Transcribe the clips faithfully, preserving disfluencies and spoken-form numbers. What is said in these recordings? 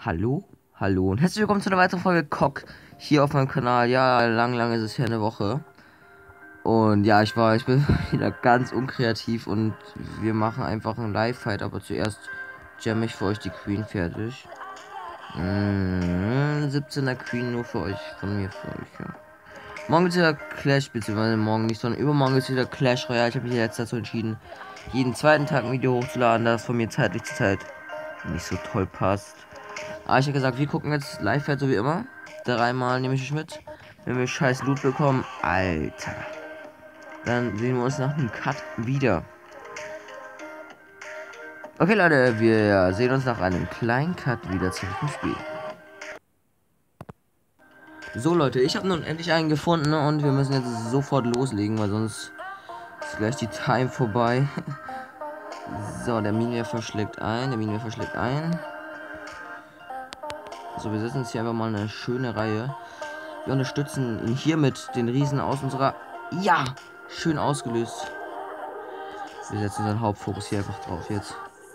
Hallo, hallo und herzlich willkommen zu einer weiteren Folge Cock hier auf meinem Kanal. Ja, lang, lang ist es ja eine Woche. Und ja, ich war, ich bin wieder ganz unkreativ und wir machen einfach einen Live-Fight, aber zuerst jam ich für euch die Queen fertig. Mmh, siebzehner Queen nur für euch, von mir für euch, ja. Morgen ist wieder Clash, beziehungsweise morgen nicht, sondern übermorgen ist wieder Clash Royale. Ich habe mich jetzt dazu entschieden, jeden zweiten Tag ein Video hochzuladen, da es von mir zeitlich zur Zeit nicht so toll passt. Aber ich habe gesagt, wir gucken jetzt live halt so wie immer. Dreimal nehme ich mich mit. Wenn wir scheiß Loot bekommen, Alter, dann sehen wir uns nach einem Cut wieder. Okay Leute, wir sehen uns nach einem kleinen Cut wieder zurück im Spiel. So Leute, ich habe nun endlich einen gefunden, ne? Und wir müssen jetzt sofort loslegen, weil sonst ist gleich die Time vorbei. So, der Minenwerfer schlägt ein, der Minenwerfer schlägt ein. So, wir setzen uns hier einfach mal eine schöne Reihe. Wir unterstützen ihn hier mit den Riesen aus unserer... Ja! Schön ausgelöst. Wir setzen unseren Hauptfokus hier einfach drauf jetzt.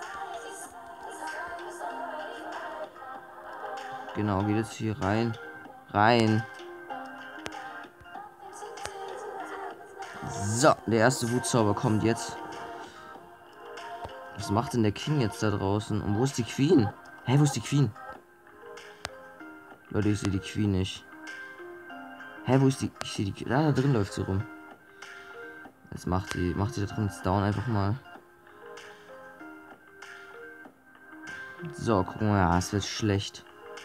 Genau, geht jetzt hier rein. Rein. So, der erste Wutzauber kommt jetzt. Was macht denn der King jetzt da draußen? Und wo ist die Queen? Hä, wo ist die Queen? Leute, ich sehe die Queen nicht. Hä, wo ist die... Ich sehe die... Da, da drin läuft sie rum. Jetzt macht sie... Macht sie da drin down einfach mal. So, gucken wir mal. Ja, es wird schlecht.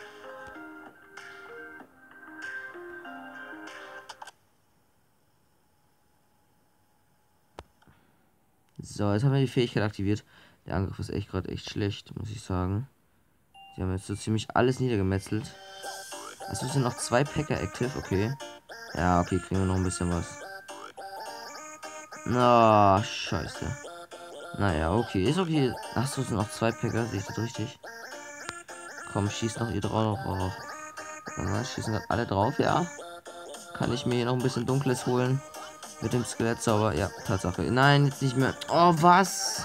So, jetzt haben wir die Fähigkeit aktiviert. Der Angriff ist echt gerade echt schlecht, muss ich sagen. Die haben jetzt so ziemlich alles niedergemetzelt. Also sind noch zwei Packer active, okay. Ja, okay, kriegen wir noch ein bisschen was. Na, oh, scheiße. Naja, okay, ist okay. Achso, sind noch zwei Packer, sehe ich das richtig? Komm, schießt noch ihr drauf. Ja, schießen gerade alle drauf, ja. Kann ich mir hier noch ein bisschen Dunkles holen? Mit dem Skelettzauber, ja, Tatsache. Nein, jetzt nicht mehr. Oh, was?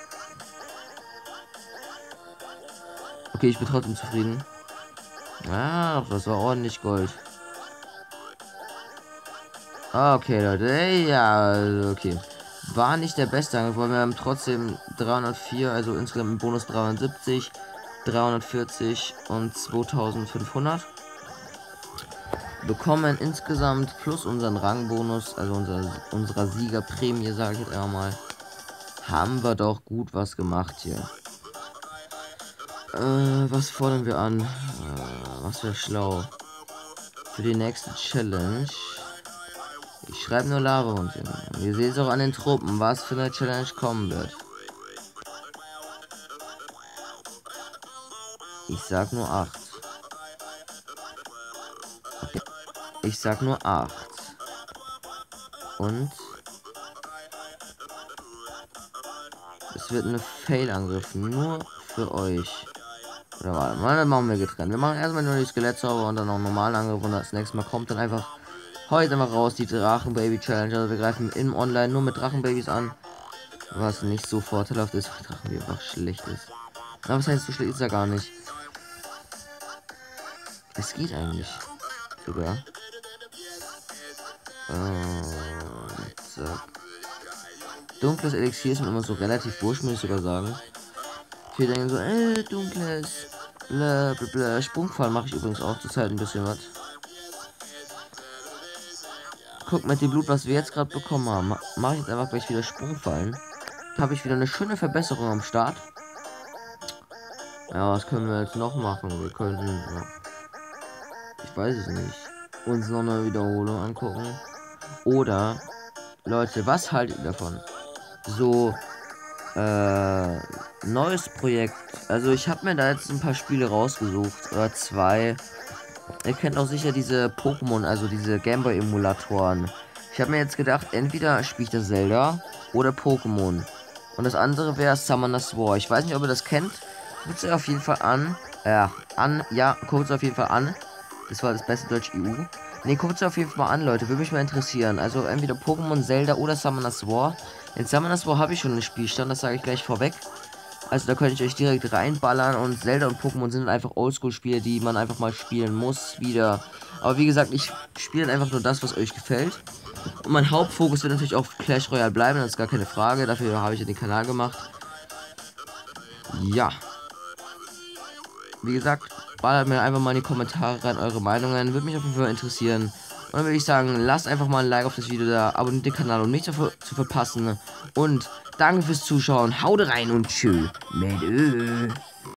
Okay, ich bin trotzdem zufrieden. Ah, das war ordentlich Gold. Okay, Leute. Hey, ja, okay. War nicht der beste Angriff, aber wir haben trotzdem dreihundertvier, also insgesamt im Bonus dreihundertsiebzig, dreihundertvierzig und zweitausendfünfhundert. Bekommen insgesamt plus unseren Rangbonus, also unser, unserer Siegerprämie, sage ich jetzt einmal mal, haben wir doch gut was gemacht hier. Äh, was fordern wir an? Äh, was wäre schlau? Für die nächste Challenge. Ich schreibe nur Lava hin. Wir sehen es auch an den Truppen, was für eine Challenge kommen wird. Ich sag nur acht. Okay. Ich sag nur acht. Und es wird eine Fail-Angriff nur für euch. Oder warte mal, dann machen wir getrennt. Wir machen erstmal nur die Skelettzauber und dann noch einen normalen Angriff und das nächste Mal kommt dann einfach heute mal raus die Drachenbaby Challenge. Also wir greifen im Online nur mit Drachenbabys an, was nicht so vorteilhaft ist, weil Drachenbaby einfach schlecht ist. Aber was heißt so schlecht ist er gar nicht. Es geht eigentlich sogar. Und zack. Dunkles Elixier ist mir immer so relativ wurscht, muss ich sogar sagen. Viele denken so, äh, dunkles, bla bla bla. Sprungfall mache ich übrigens auch zur Zeit ein bisschen was. Guck, mit dem Blut, was wir jetzt gerade bekommen haben, mache ich jetzt einfach gleich wieder Sprungfallen. Habe ich wieder eine schöne Verbesserung am Start. Ja, was können wir jetzt noch machen? Wir könnten, ja, ich weiß es nicht, uns noch eine Wiederholung angucken. Oder, Leute, was haltet ihr davon? So, äh, neues Projekt. Also ich habe mir da jetzt ein paar Spiele rausgesucht. Oder zwei. Ihr kennt auch sicher diese Pokémon, also diese Gameboy-Emulatoren. Ich habe mir jetzt gedacht, entweder spiele ich das Zelda oder Pokémon. Und das andere wäre Summoner's War. Ich weiß nicht, ob ihr das kennt. Guckt es auf jeden Fall an. Ja, an. Ja, guckt es auf jeden Fall an. Das war das beste Deutsch E U. Ne, guckt es auf jeden Fall mal an, Leute. Würde mich mal interessieren. Also entweder Pokémon, Zelda oder Summoner's War. In Summoner's War habe ich schon einen Spielstand, das sage ich gleich vorweg. Also da könnte ich euch direkt reinballern und Zelda und Pokémon sind einfach Oldschool-Spiele, die man einfach mal spielen muss wieder. Aber wie gesagt, ich spiele einfach nur das, was euch gefällt. Und mein Hauptfokus wird natürlich auf Clash Royale bleiben, das ist gar keine Frage. Dafür habe ich ja den Kanal gemacht. Ja. Wie gesagt, ballert mir einfach mal in die Kommentare rein eure Meinungen. Würde mich auf jeden Fall interessieren. Und dann würde ich sagen, lasst einfach mal ein Like auf das Video da, abonniert den Kanal, um nichts zu, zu verpassen. Und danke fürs Zuschauen. Haut rein und tschüss. Mit Ö.